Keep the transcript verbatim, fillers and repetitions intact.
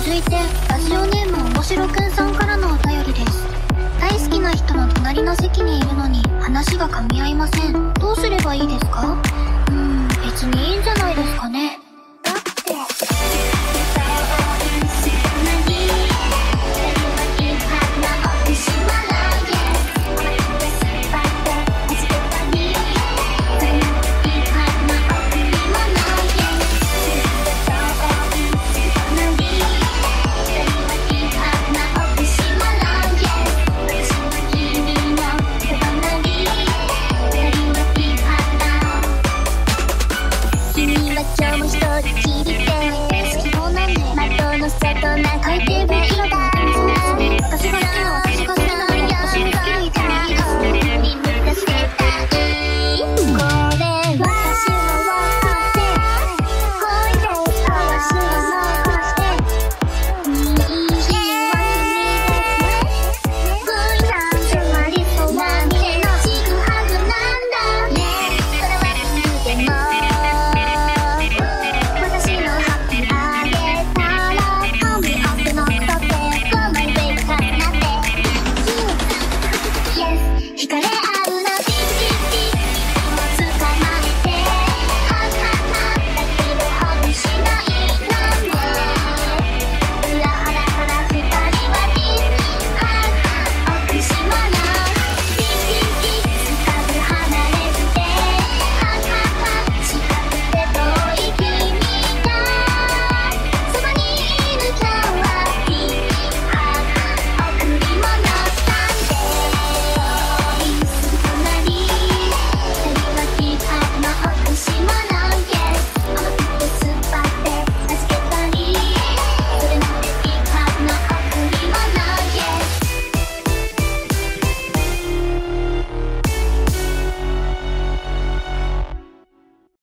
続いてラジオネームおもしろくんさんからのお便りです。大好きな人の隣の席にいるのに話が噛み合いません。どうすればいいですか？うーん、別にいいんじゃないですかね。